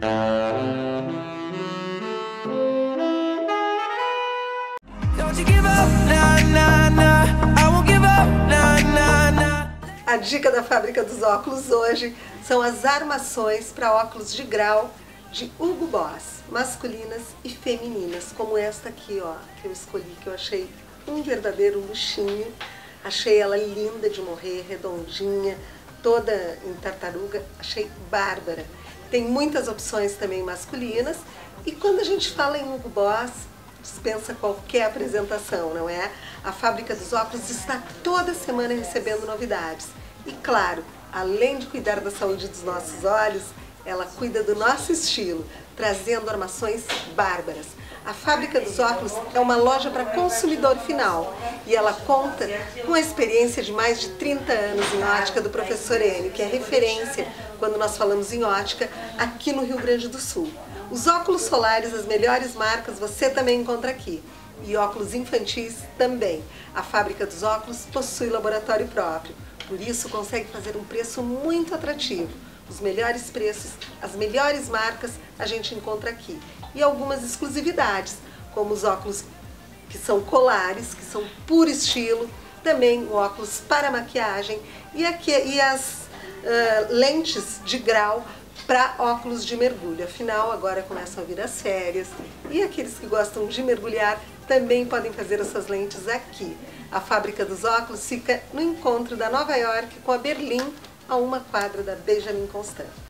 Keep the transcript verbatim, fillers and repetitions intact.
A dica da Fábrica dos Óculos hoje são as armações para óculos de grau de Hugo Boss, masculinas e femininas, como esta aqui, ó, que eu escolhi, que eu achei um verdadeiro luxinho. Achei ela linda de morrer, redondinha, toda em tartaruga, achei bárbara. Tem muitas opções também masculinas, e quando a gente fala em Hugo Boss, dispensa qualquer apresentação, não é? A Fábrica dos Óculos está toda semana recebendo novidades. E claro, além de cuidar da saúde dos nossos olhos, ela cuida do nosso estilo, trazendo armações bárbaras. A Fábrica dos Óculos é uma loja para consumidor final e ela conta com a experiência de mais de trinta anos em ótica do professor Enio, que é referência quando nós falamos em ótica aqui no Rio Grande do Sul. Os óculos solares, as melhores marcas, você também encontra aqui. E óculos infantis também. A Fábrica dos Óculos possui laboratório próprio, por isso consegue fazer um preço muito atrativo. Os melhores preços, as melhores marcas a gente encontra aqui. E algumas exclusividades, como os óculos que são colares, que são puro estilo, também óculos para maquiagem e, aqui, e as uh, lentes de grau para óculos de mergulho. Afinal, agora começam a vir as férias e aqueles que gostam de mergulhar também podem fazer essas lentes aqui. A Fábrica dos Óculos fica no encontro da Nova York com a Berlim, a uma quadra da Benjamin Constant.